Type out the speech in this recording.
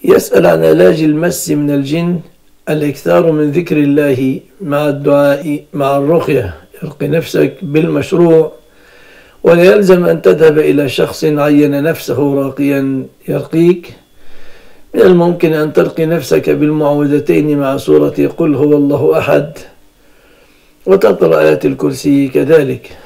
يسأل عن علاج المس من الجن. الإكثار من ذكر الله مع الدعاء مع الرقية. ارق نفسك بالمشروع، ولا يلزم أن تذهب إلى شخص عين نفسه راقيا يرقيك. من الممكن أن ترقي نفسك بالمعوذتين مع سورة قل هو الله أحد، وتقرأ آيات الكرسي كذلك.